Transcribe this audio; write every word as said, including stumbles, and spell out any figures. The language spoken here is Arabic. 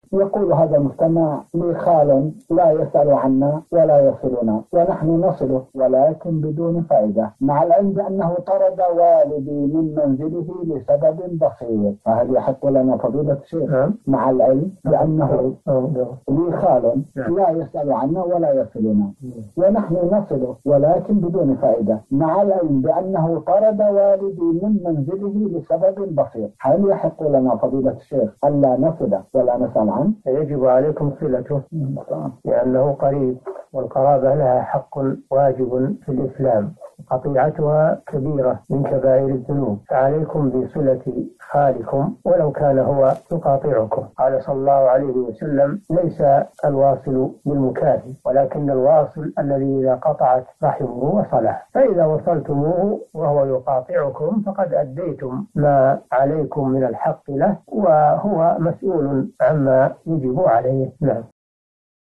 يقول هذا المستمع: لي خال لا يسأل عنا ولا يصلنا ونحن نصله ولكن بدون فائدة، مع العلم بأنه طرد والدي من منزله لسبب بسيط، فهل يحق لنا فضيلة الشيخ مع العلم بأنه لي خال لا يسأل عنا ولا يصلنا ونحن نصله ولكن بدون فائدة، مع العلم بأنه طرد والدي من منزله لسبب بسيط، هل يحق لنا فضيلة الشيخ ألا نصل ولا نسأل عنه؟ يجب عليكم صلته لأنه قريب، والقرابة لها حق واجب في الإسلام، قطيعتها كبيرة من كبائر الذنوب، فعليكم بصلة خالكم ولو كان هو يقاطعكم. قال صلى الله عليه وسلم: ليس الواصل بالمكافئ ولكن الواصل الذي إذا قطعت رحمه وصله، فإذا وصلتموه وهو يقاطعكم فقد أديتم ما عليكم من الحق له، وهو مسؤول عما يجب عليه. نعم.